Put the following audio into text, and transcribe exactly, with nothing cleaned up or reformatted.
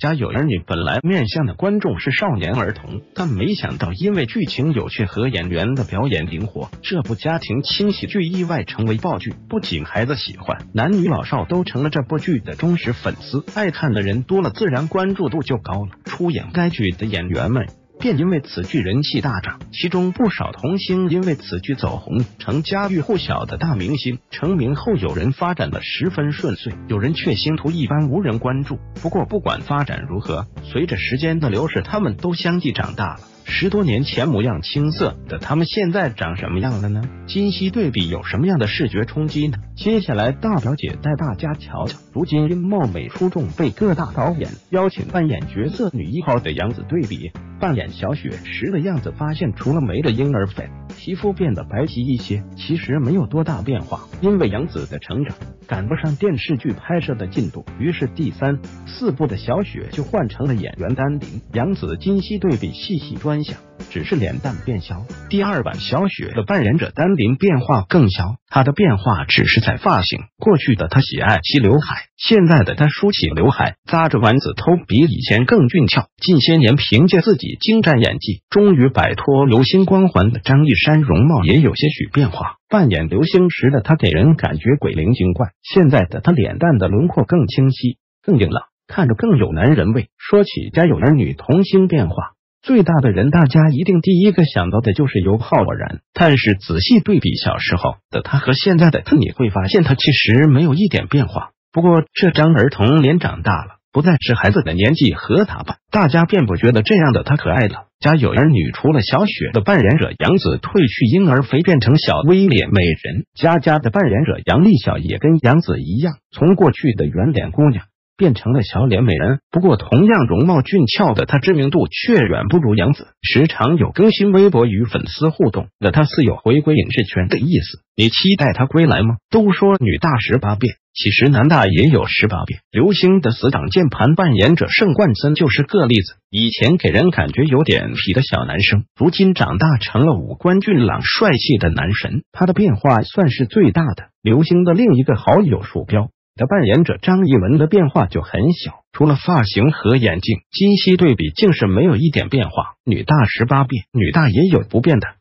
家有儿女本来面向的观众是少年儿童，但没想到因为剧情有趣和演员的表演灵活，这部家庭轻喜剧意外成为爆剧。不仅孩子喜欢，男女老少都成了这部剧的忠实粉丝，爱看的人多了，自然关注度就高了。出演该剧的演员们便因为此剧人气大涨，其中不少童星因为此剧走红，成家喻户晓的大明星。成名后，有人发展的十分顺遂，有人却星途一般，无人关注。不过不管发展如何，随着时间的流逝，他们都相继长大了。十多年前模样青涩的他们，现在长什么样了呢？今昔对比有什么样的视觉冲击呢？接下来大表姐带大家瞧瞧，如今因貌美出众被各大导演邀请扮演角色女一号的杨紫对比扮演小雪时的样子，发现除了没了婴儿肥，皮肤变得白皙一些，其实没有多大变化。因为杨紫的成长赶不上电视剧拍摄的进度，于是第三、四部的小雪就换成了演员丹顶。杨紫今昔对比细细端详，只是脸蛋变小。第二版小雪的扮演者丹顶变化更小，她的变化只是在发型。过去的她喜爱齐刘海，现在的她梳起刘海，扎着丸子头，比以前更俊俏。近些年凭借自己精湛演技，终于摆脱流星光环的张一山容貌也有些许变化。扮演流星时的她给人感觉鬼灵精怪，现在的她脸蛋的轮廓更清晰，更硬朗，看着更有男人味。说起家有儿女童星变化，最大的人大家一定第一个想到的就是尤浩然，但是仔细对比小时候的他和现在的他，你会发现他其实没有一点变化。不过这张儿童脸长大了，不再是孩子的年纪和打扮，大家便不觉得这样的他可爱了。家有儿女除了小雪的扮演者杨紫褪去婴儿肥变成小 V 脸美人，佳佳的扮演者杨丽晓也跟杨紫一样，从过去的圆脸姑娘变成了小脸美人。不过同样容貌俊俏的她，知名度却远不如杨紫，时常有更新微博与粉丝互动的她似有回归影视圈的意思。你期待她归来吗？都说女大十八变，其实男大也有十八变。刘星的死党键盘扮演者盛冠森就是个例子。以前给人感觉有点痞的小男生，如今长大成了五官俊朗帅气的男神，他的变化算是最大的。刘星的另一个好友鼠标的扮演者张艺文的变化就很小，除了发型和眼镜，今昔对比竟是没有一点变化。女大十八变，女大也有不变的。